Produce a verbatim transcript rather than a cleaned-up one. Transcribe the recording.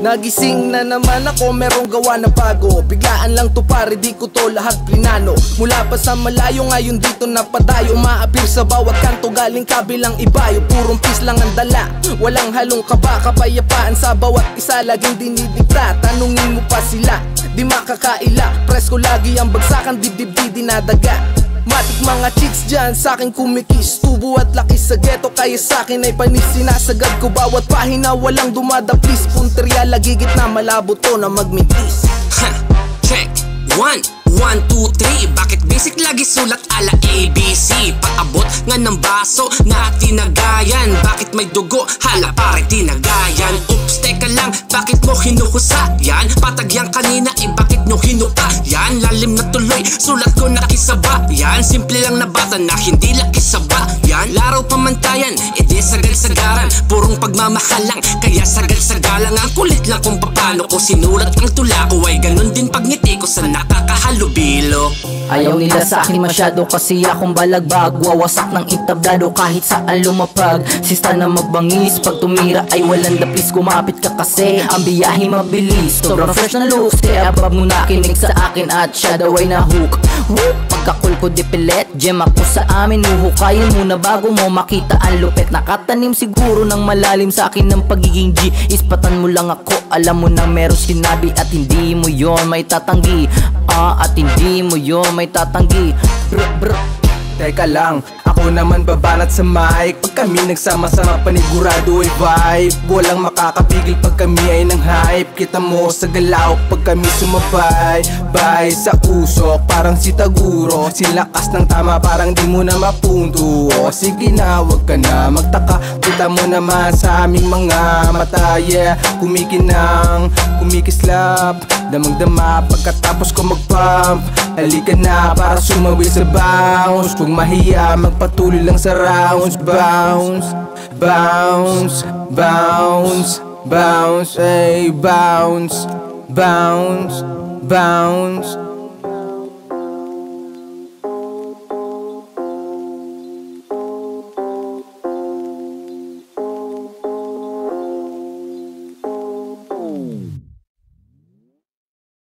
Nagising na naman ako, merong gawa na bago. Biglaan lang to pare, di ko to lahat plinano. Mula pa sa malayo, ngayon dito napadayo. Maapir sa bawat kanto, galing kabilang ibayo. Purong peace lang ang dala, walang halong kaba. Kapayapaan sa bawat isa, laging dinidikta. Tanungin mo pa sila, di makakaila. Presko lagi ang bagsakan, dibdib di dinadaga. Matik mga chicks dyan sa'kin kumikis. Tubo at laki sa ghetto, kaya sa'kin ay panis. Sinasagad ko bawat pahina, walang dumadaplis. Punteriya, lagigit na malabo to na magmintis. Ha! Check! One! One, two, three. Bakit basic lagi sulat ala A B C? Paabot nga ng baso na tinagayan. Bakit may dugo? Hala pare tinagayan. Oops, teka lang, bakit mo hinuhusa yan? Patag yan kanina, eh bakit nyo hinuka yan? Lalim na tuloy, sulat ko nakisaba yan. Simple lang na bata na hindi laki saba yan. Laraw pamantayan, edi sagal-sagaran. Purong pagmamahal lang, kaya sagal-sagalang. Ang kulit lang kung paano ko sinulat ang tula ko. Ay ganun din pag ngiti ko sa nakakahalo bilo. Ayaw nila sa akin masyado kasi akong balagbag. Wawasak ng entablado kahit saan lumapag. Sista na magbangis, pag tumira ay walang daplis. Kumapit ka kasi ang biyahe mabilis. Sobrang fresh na looks, kaya abab mo nakinig sa akin at siya daw ay nahook. Whoop! Pagkakul ko di pilet, gem ako sa amin. Uhukayin muna bago mo makita ang lupet. Nakatanim siguro ng malalim sa akin ng pagiging G. Ispatan mo lang ako, alam mo na meron sinabi at hindi mo yon may tatanggi. Ah, at hindi mo yon may tatanggi. Brr, brr. Teka lang, ako naman babanat sa mic. Pag kami nagsama-sama panigurado ay vibe. Walang makakapigil pag kami ay nang hype. Kita mo sa galaw pag kami sumabay. Bay sa usok, parang si Taguro. Silakas ng tama, parang di mo na mapunto. O sige na, wag ka na magtaka. Kita mo naman sa aming mga mata. Yeah, kumikinang, kumikislap. Damang-dama pagkatapos ko mag-pump. Halika na para sumawil sa bounce. Kung mahiya, magpatuloy lang sa rounds. Bounce, bounce, bounce, bounce, ay bounce, bounce, bounce.